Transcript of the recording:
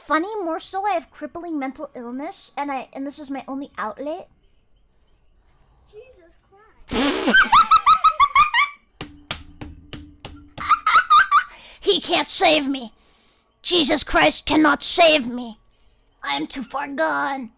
funny? More so, I have crippling mental illness, and this is my only outlet. Jesus Christ. He can't save me. Jesus Christ cannot save me. I am too far gone.